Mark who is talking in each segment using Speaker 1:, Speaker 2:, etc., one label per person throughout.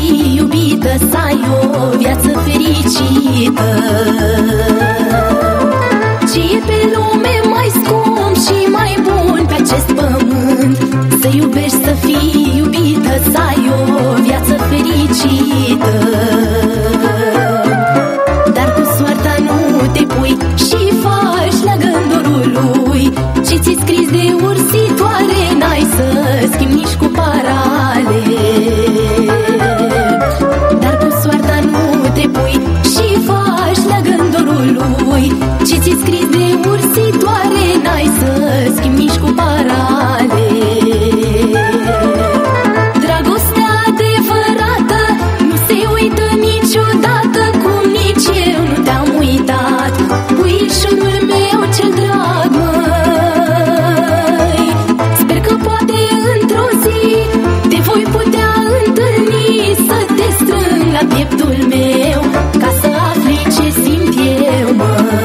Speaker 1: fii iubită, să ai o viață fericită. Ce e pe lume mai scump și mai bun pe acest pământ? Să iubești, să fii iubită, să ai o viață fericită. Dar cu soarta nu te pui și faci la gândul lui. Ce ți-i scris de ursitoare n-ai să schimbi nici cu parale. Dar cu soarta nu te pui și faci la gândul lui. Ce ți-i scris de ursitoare n-ai să schimbi nici cu parale. Dragostea adevărată nu se uită niciodată, cum nici eu nu te-am uitat. Puișorul meu cel drag, măi, sper că poate într-o zi te voi putea întâlni, să te strâng la pieptul meu, ca să afli ce simt eu, măi.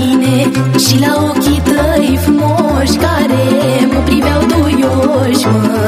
Speaker 1: Și la ochii tăi frumoși care mă priveau duioși, mă.